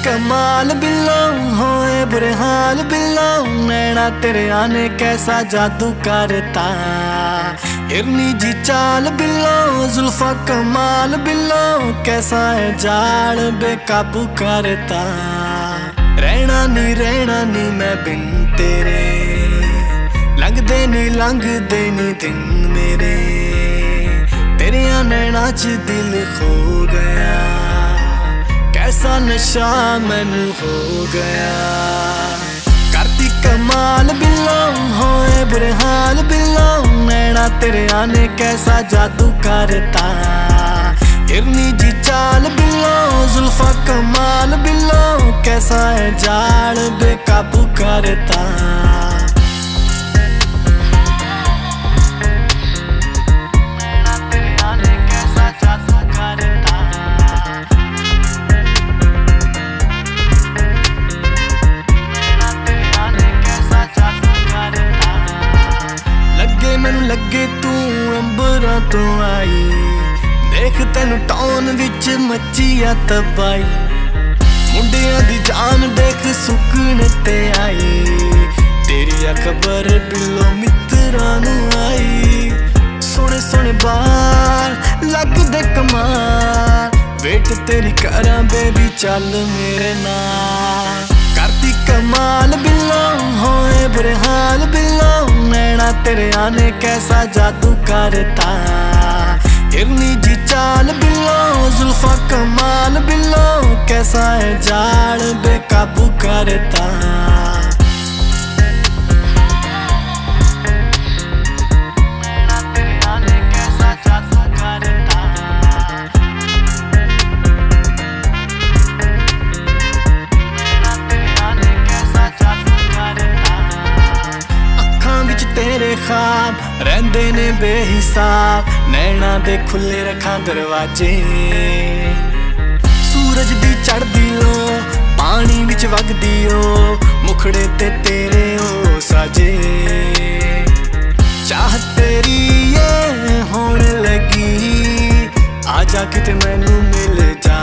कमाल बिल्लो होए बुरे हाल बिल्लो, नैना तेरे आने कैसा जादू करता। हिरनी जी चाल बिल्लो, जुल्फा कमाल बिल्लो, कैसा है जाल बेकाबू करता। रहना नी मैं बिन तेरे, लंघदे नी दिन मेरे, तेरे नैना च दिल खो गया, कैसा नशा मैनू हो गया। करती कमाल बिल्लो होए बुरे हाल बिल्लो, नैना तेरे आने कैसा जादू करता। हिरनी जी चाल बिल्लो, जुल्फा कमाल बिल्लो, कैसा है जाल बेकाबू करता। मैनू लगे तू अंबरां तो आई, देख तेनू टाउन विच मची आ तबाई। मुंडियां दी जान देख सुकन ते आई, तेरी खबर बिल्लो मित्तरां नू आई। सोने सोने बाल लगदे कमाल, वेट तेरी करां बेबी चल मेरे नाल। करती कमाल बिल्लो होए बुरे हाल बिल्लो, नैना तेरे आने कैसा जादू करता। हिरनी जी चाल बिल्लो, जुल्फा कमाल बिल्लो, कैसा है जाल बेकाबू करता। तेरे ख्वाब रहंदे ने बेहिसाब, नैना दे खुले रखा दरवाजे। सूरज दी चढ़दी लो, पानी विच वगदी ओ, मुखड़े ते तेरे ओ साजे। चाह तेरी ये होने लगी, आजा किते मैनू मिल जा।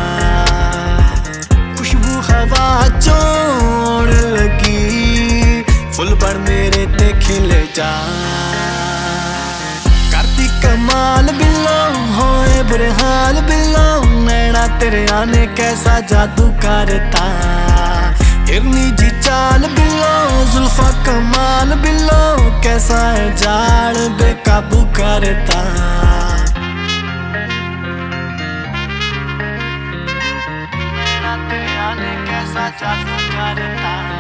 खुशबू हवा चोण लगी, फुल बन मेरे ते खिल जा। करती कमाल बिल्लो होए बुरे हाल बिल्लो, नैना तेरे आने कैसा जादू करता। हिरनी जी चाल बिल्लो, जुल्फा कमाल बिल्लो, कैसा है जाल बेकाबू करता। नैना तेरे आने कैसा जादू करता।